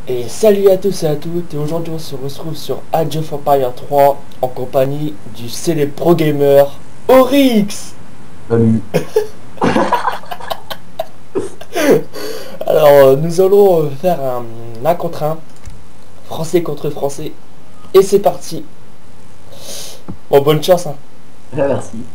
Et salut à tous et à toutes, et aujourd'hui on se retrouve sur Age of Empires 3 en compagnie du célèbre pro gamer Oryx. Salut. Alors nous allons faire un contre un, français contre français, et c'est parti. Bon, bonne chance hein. Ah, merci.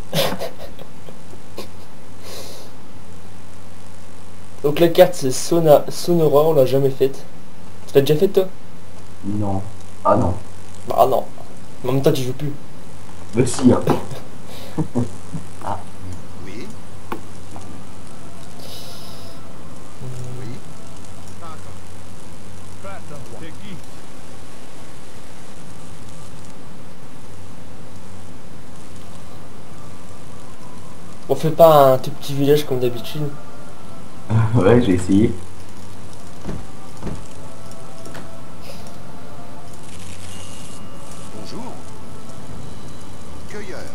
Donc la carte c'est Sonora, on l'a jamais faite. Tu l'as déjà faite toi? Non. Ah non. Bah non, en même temps tu joues plus. Mais si, hein. Ah. Oui, oui. On fait pas un tout petit village comme d'habitude. Ouais, j'ai essayé. Bonjour. Cueilleur.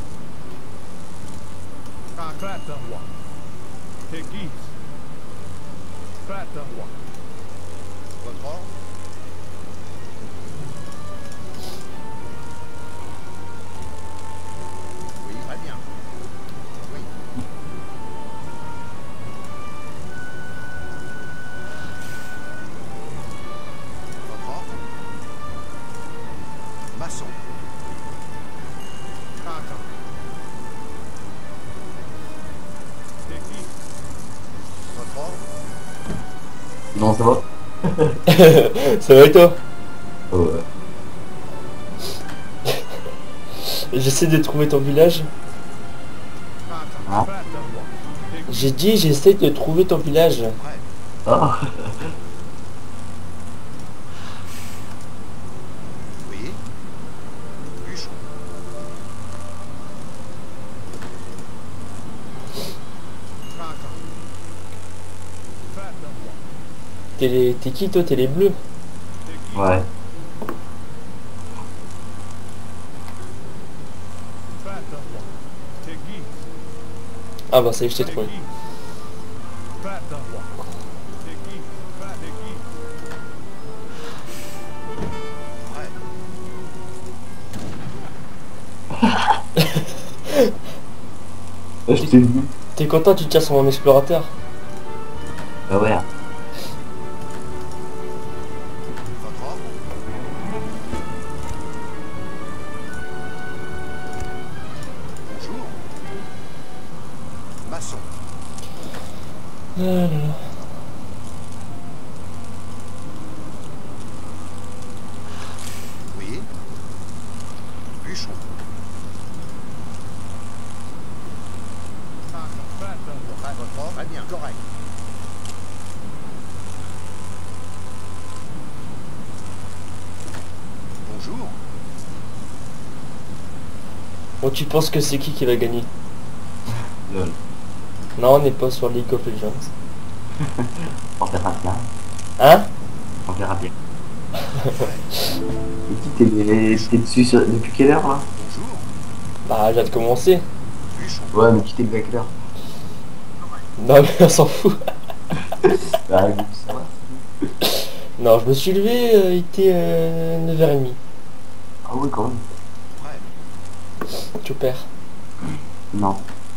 Votre ordre. Oui, très bien. Oui. Votre ordre. Maçon. Votre ordre. Non, ça va? Ça va et toi? Ouais. J'essaie de trouver ton village. Ah. J'ai dit j'essaie de trouver ton village. Prêt. Ah. Oui. Bûcheron. T'es qui toi? T'es les bleus? Ouais. Ah bah ça y est, je t'ai trouvé. Prêt. Ah, je t'ai vu. T'es content, tu tiens sur mon explorateur? Ah ouais. Votre ordre. Bonjour. Maçon. Ah là là. Oui. Bûcheron. Votre ordre. Très bien. Correct. Bonjour. Bon, tu penses que c'est qui va gagner? Lol. Non, on n'est pas sur League of Legends. On verra bien. Hein? On verra bien. Prêt. Et qui t'es dessus depuis quelle heure là? Bonjour. Bah, je viens de commencer. Bûcheron. Ouais, mais qui t'es levé à quelle heure? Non, mais on s'en fout. Bah, écoute, ça va. Non, je me suis levé, il était 9h30. Ah oui, quand même. Prêt. Tu perds. Non.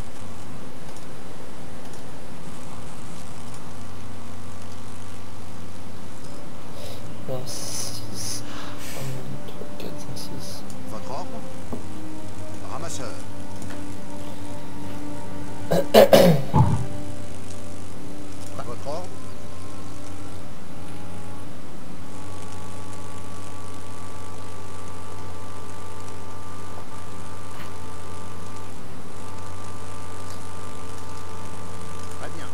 Non, 6. 1, 2, 3, 4, 5, 6. Votre ordre. Ramasseur. Votre ordre. Très bien.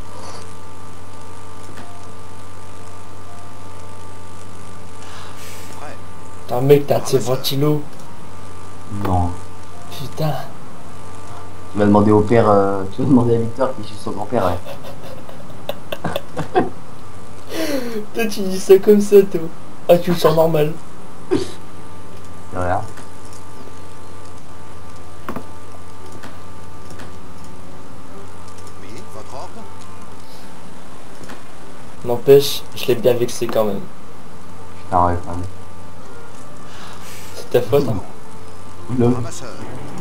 Prêt. Putain, mec, t'as de ces ventilos. Non. Putain. Tu m'as demandé au père, tu m'as demandé à Victor qui est son grand-père, ouais. Toi, tu dis ça comme ça, toi. Ah, tu le sens normal. Voilà. Oui. Votre ordre. N'empêche, je l'ai bien vexé quand même. Ah ouais, quand même. C'est ta faute. Hein. Non. Ramasseur.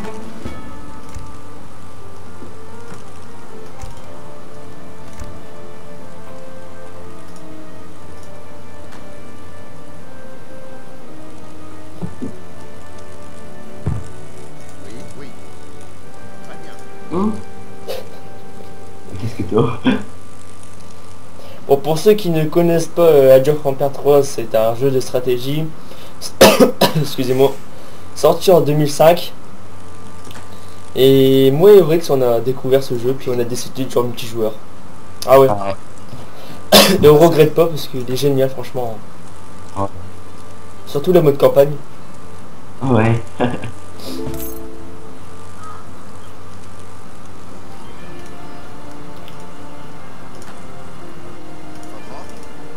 Oui, oui. Très bien. Hum. Qu'est-ce que t'as? Bon, pour ceux qui ne connaissent pas Age of Empires 3, c'est un jeu de stratégie. Excusez-moi. Sorti en 2005. Et moi et Rex, on a découvert ce jeu, puis on a décidé de jouer en multijoueur. Ah ouais. Ouais. Et on regrette pas parce qu'il est génial, franchement. Ouais. Surtout le mode campagne. Ouais. Votre ordre.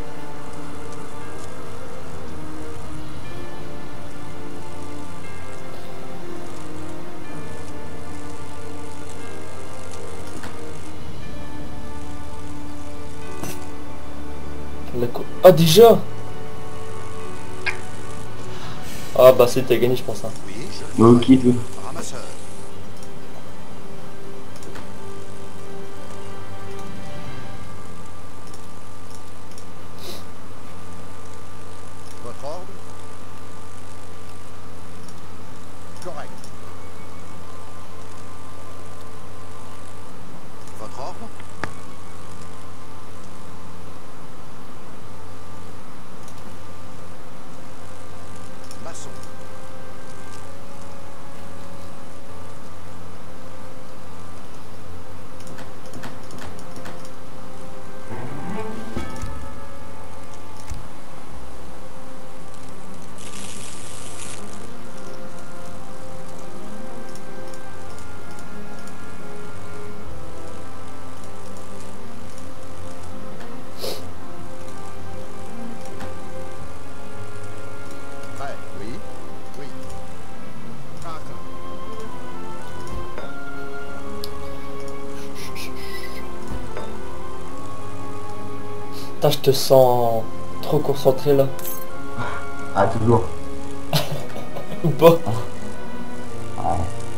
Ah déjà. Ah bah c'était gagné je pense. Hein. Oui, je le Ok, ferai. tout. Ramasseur. Votre ordre. Correct. Votre ordre. Maçon. Prêt. Oui. Oui. D'accord. Putain je te sens trop concentré là. Ah, toujours. Ou pas. Ouais.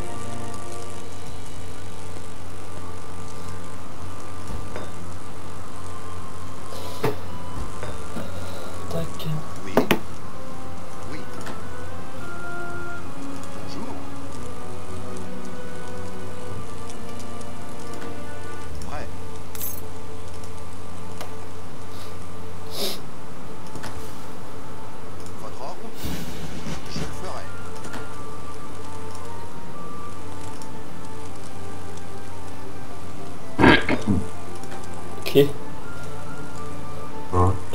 Tac. Oui. Oui. Bonjour. Prêt. Votre ordre. Je le ferai. Ok. Hein.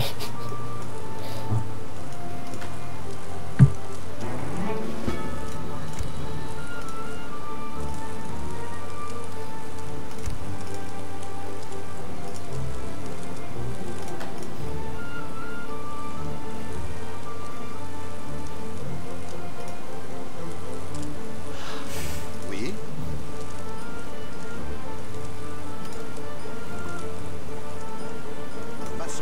Oui. Maçon.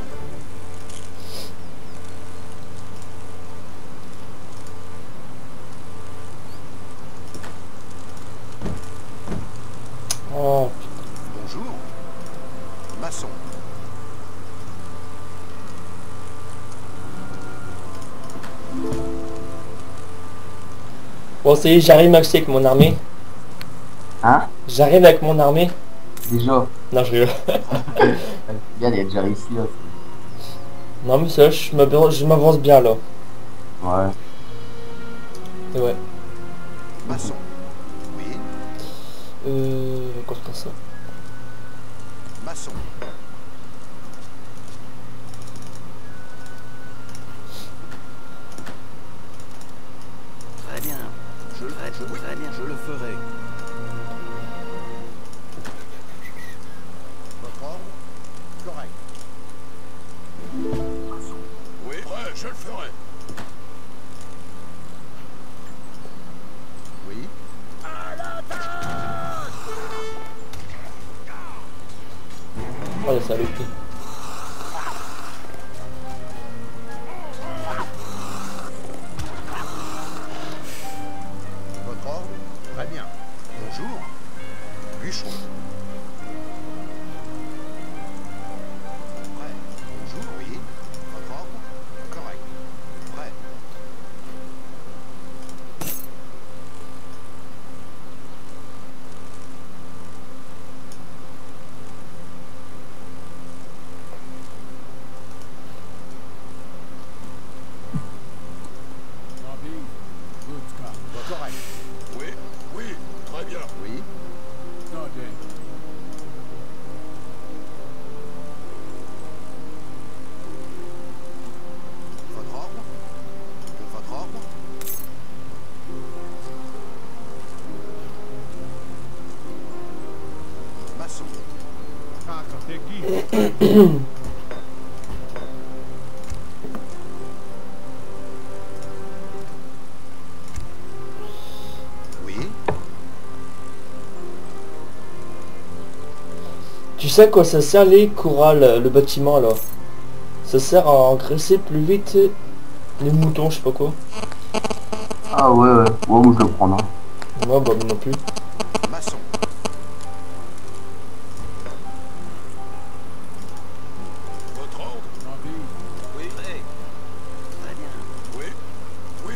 Oh. Bonjour. Maçon. Bon ça y est j'arrive Maxi avec mon armée. Hein? J'arrive avec mon armée. Déjà. Non je rigole. Regarde, il y a déjà réussi là. Non mais ça je m'avance bien là. Ouais. Et ouais. Maçon. Oui. Encore comme ça. Maçon. Très bien. Très bien. Je le ferai. Votre ordre. Correct. Oui. Prêt, je le ferai. Oui. Oh la saloperie. Oui. Tu sais à quoi ça sert les corrales, le bâtiment là? Ça sert à engraisser plus vite les moutons, je sais pas quoi. Ah ouais, ouais. Ouais, moi je le prends, non. Moi, bah non plus. Maçon. Votre ordre? Oui. Prêt. Très bien. Oui. Oui.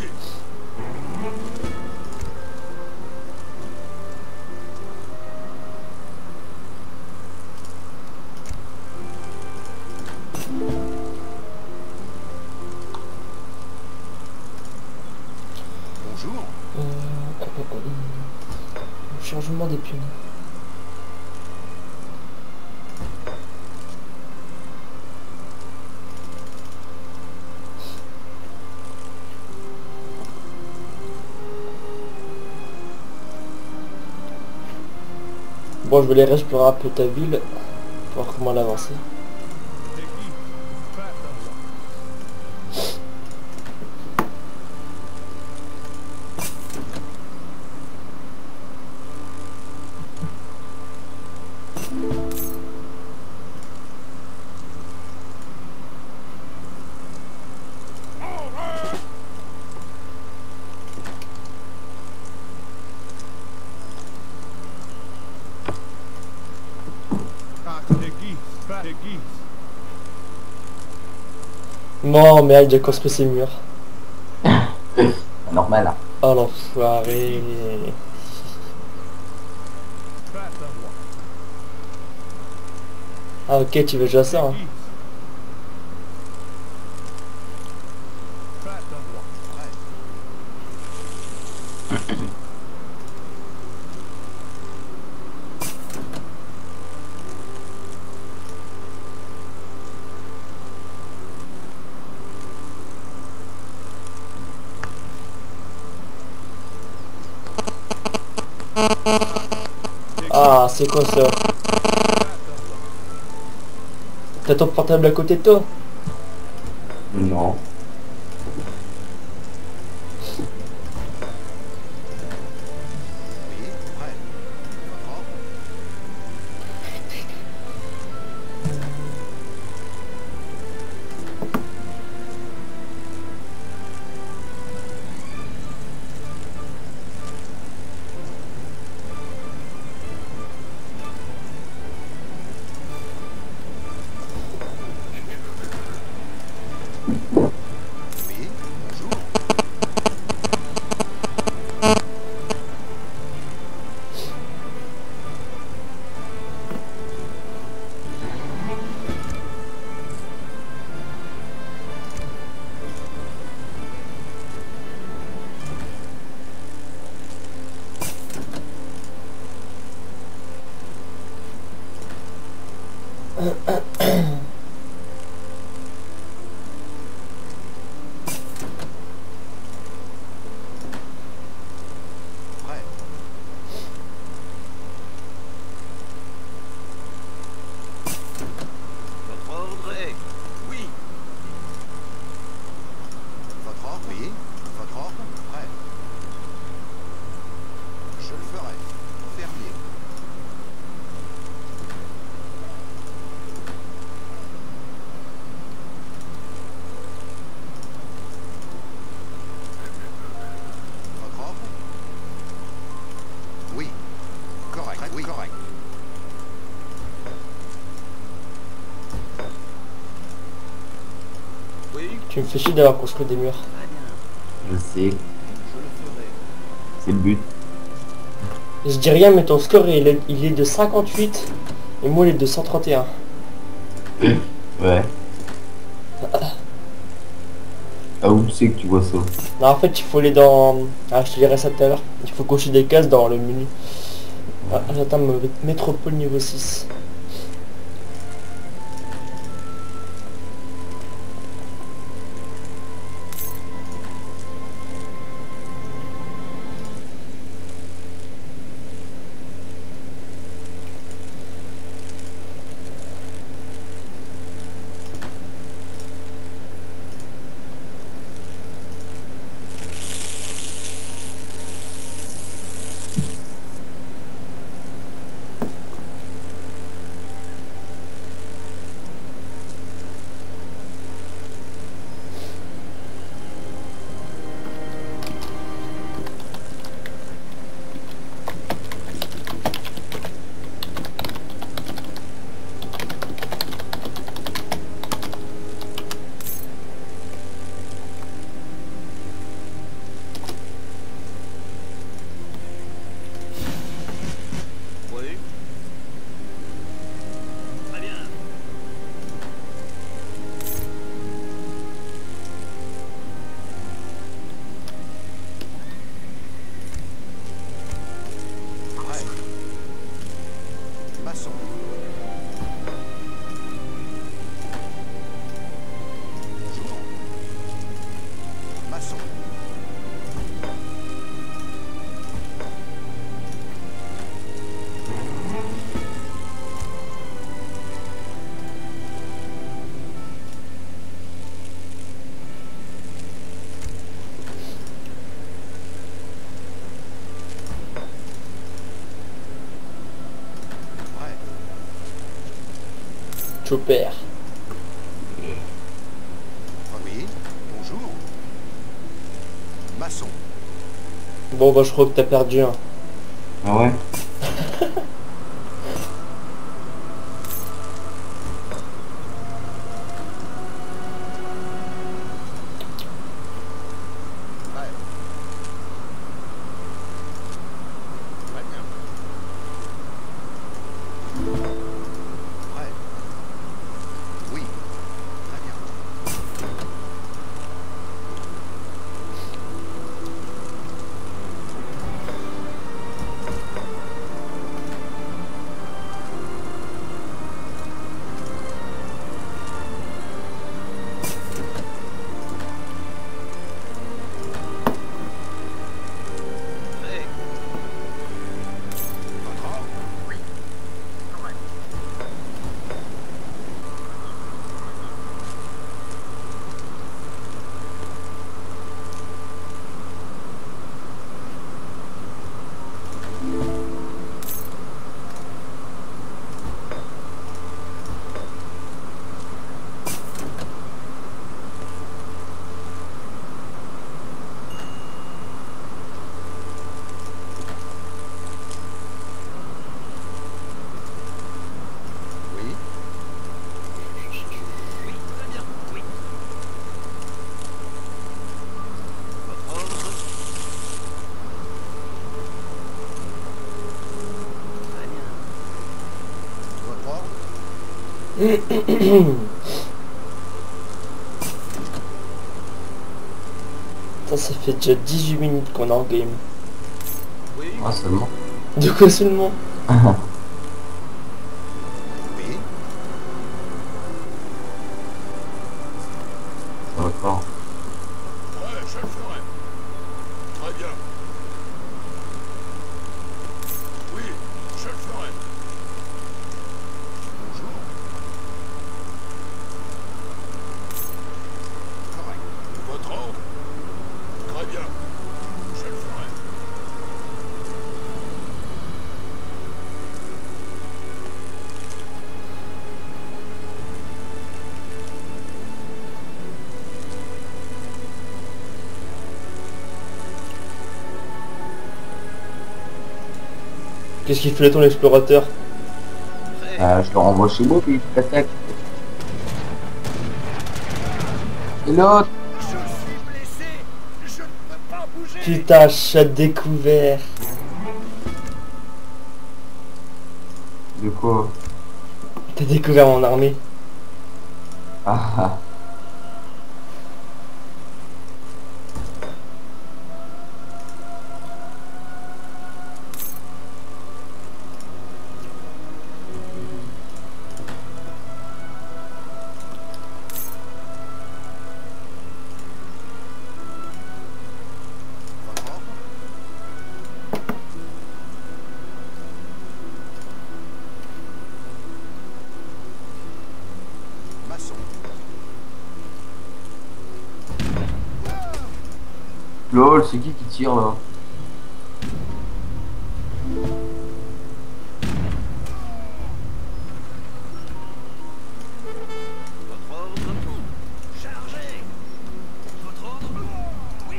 Bonjour. Changement des pionniers. Bon, je vais aller explorer un peu ta ville, voir comment l'avancer. Non, mais elle a déjà construit ses murs. Normal, hein. Oh l'enfoiré. Ah ok, tu veux jouer à ça, hein. Ah, c'est quoi ça? T'as ton portable à côté de toi? Non. Oui. Prêt. Votre ordre? Oui. Bonjour. Prêt. Votre ordre est. Oui. Votre ordre? Oui. Votre ordre? Prêt. Je le ferai. Fermier. Votre ordre? Oui. Correct. Oui. Correct. Oui. Tu me fais chier d'avoir construit des murs. Très bien. Je sais. Je le ferai. C'est le but. Je dis rien, mais ton score il est de 58 et moi il est de 131. Ouais. Ah, où c'est que tu vois ça? Non, en fait, il faut aller dans... Ah, je te dirai ça tout à l'heure. Il faut cocher des cases dans le menu. Ah, j'attends métropole niveau 6. Maçon. Prêt. Chopper. Oui. Bonjour. Maçon. Bon bah je crois que t'as perdu un. Ah ouais. Prêt. Très bien. Prêt. Oui. Très bien. Prêt. Votre ordre? Oui. Correct. Oui. Oui, très bien. Oui. Votre ordre? Très bien. Votre ordre? Ça fait déjà 18 minutes qu'on est en game. Oui. Ah seulement. De quoi seulement? Oui. Ça va pas. Ouais, je le ferai. Très bien. Oui, je le ferai. Bonjour. Correct. Votre ordre? Très bien. Je le ferai. Qu'est-ce qu'il fait là ton explorateur? Prêt. Je le renvoie chez moi puis il t'attaque. Et l'autre. Je suis blessé. Je ne peux pas bouger. Putain, chat découvert. De quoi? T'as découvert mon armée. Ah ah. Votre ordre? Maçon. Lol, c'est qui tire là? Votre ordre? Chargez. Votre ordre? Oui.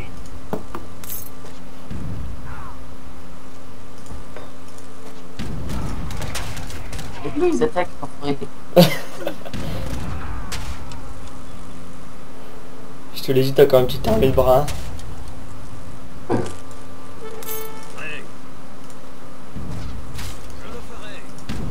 Et lui ils attaquent enfoiré. Je te l'ai dit, t'as quand même petit armée de bras. Prêt. Je le ferai.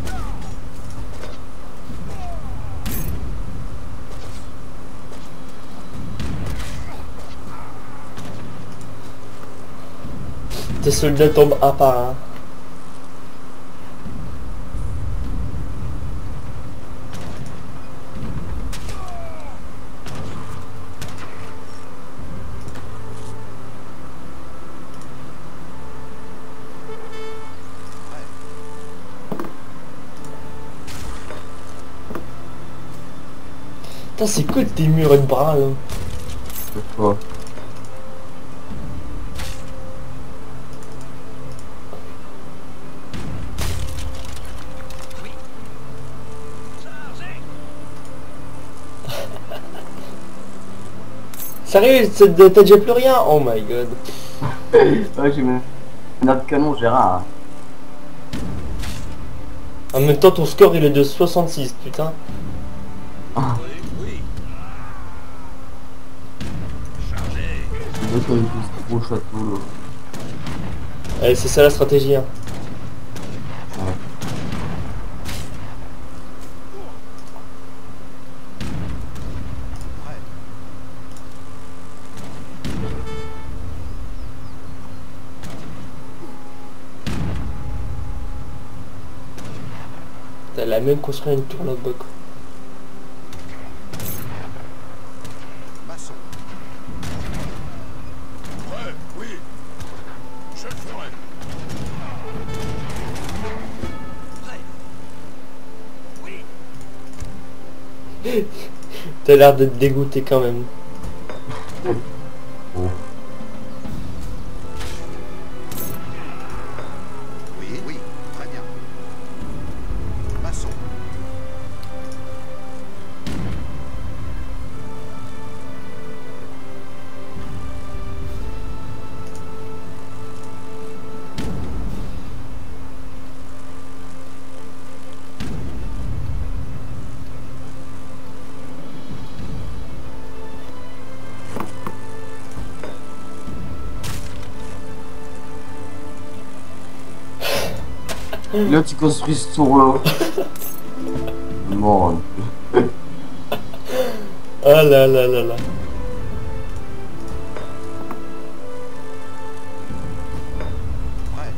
Tes soldats tombent un par un. Putain, c'est quoi tes murs et de bras là? C'est quoi? Sérieux, t'as déjà plus rien? Oh my god. Ouais, j'ai mis un autre canon, Gérard. En même temps, ton score il est de 66, putain. Oui, oui. Chargez. Je veux qu'on ait tous gros château là. Allez, c'est ça la stratégie. Hein. Ouais. Prêt. Elle a même construit une tour là-bas quoi. Maçon. Ouais, oui. Je le ferai. Prêt. Oui. T'as l'air d'être dégoûté quand même. Oh. Oui, oui. Très bien. Maçon. Là, tu construis ce tour là. Mort. Ah là là là là. Prêt.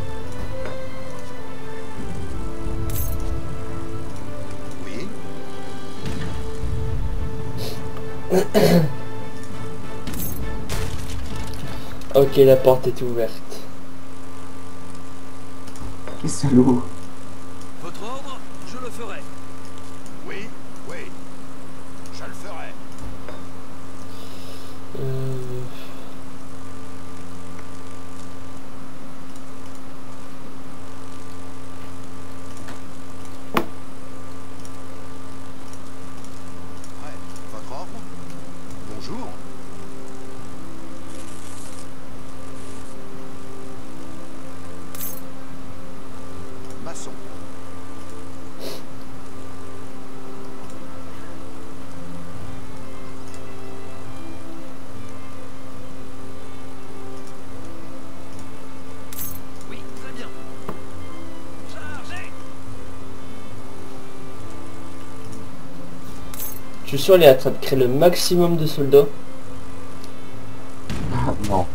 Oui. Ok, la porte est ouverte. Qu'est-ce que l'eau? Votre ordre, je le ferai. Oui, oui. Je le ferai. Euh... Prêt. Votre ordre. Bonjour. Maçon. Oui, très bien. Chargez. Je suis sûr, elle est en train de créer le maximum de soldats. Non.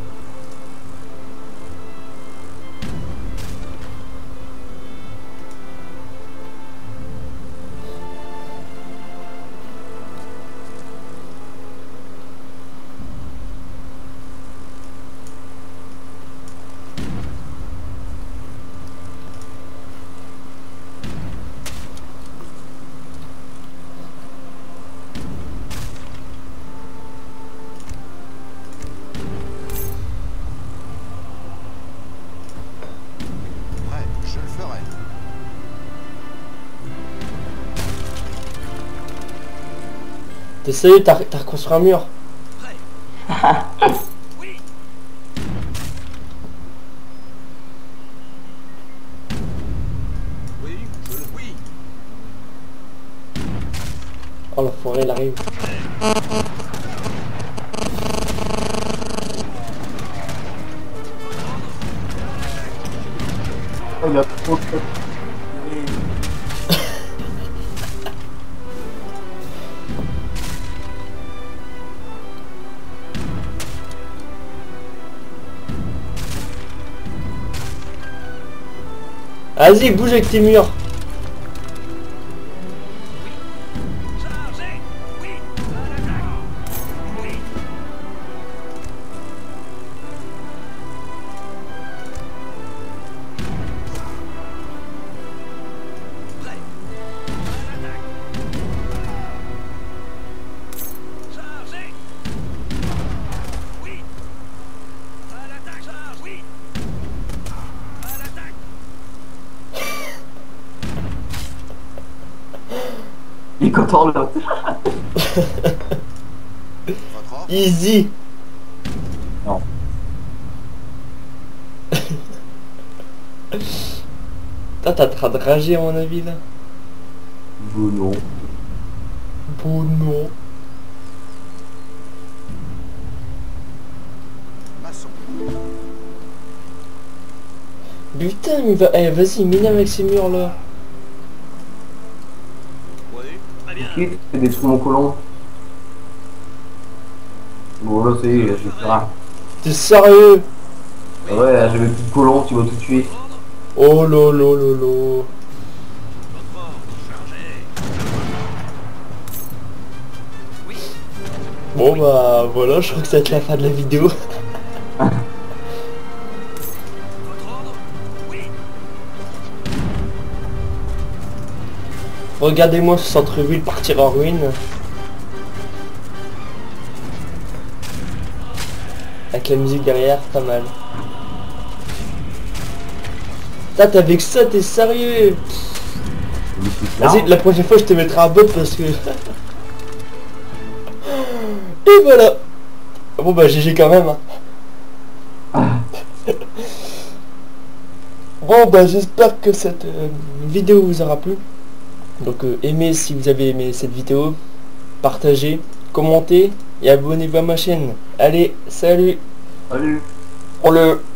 Prêt. Je le ferai. T'es sérieux, t'as reconstruit un mur? Prêt. Oui. Oui, je le... Oui. Oh la forêt, elle arrive. Oh, il a trop de... Vas-y, bouge avec tes murs. Chargez. Oui. À l'attaque. Oui. Prêt. À l'attaque. content l'autre. Votre ordre? Easy. Non. T'es en train de rager à mon avis là. Bon, non. Bon non. Maçon. Putain, mais va... eh, vas-y, mine avec ces murs là. Oui, très bien. Qui fait détruire mon colon? Bon là c'est, je vais faire. T'es sérieux? Ah ouais, j'avais plus de colon, tu vas tout tuer. Oh lolo lolo. Votre ordre, chargez. Oui, Bon bah voilà, je crois que ça va être la fin de la vidéo. votre ordre? Oui, Regardez-moi ce centre-ville partir en ruine. Avec la musique derrière, pas mal. Putain, t'avais que ça, t'es sérieux? Vas-y, la prochaine fois je te mettrai un bot parce que... Et voilà. Bon bah GG quand même. Hein. Bon bah j'espère que cette vidéo vous aura plu. Donc aimez si vous avez aimé cette vidéo. Partagez, commentez et abonnez-vous à ma chaîne. Allez, salut. Salut. On le...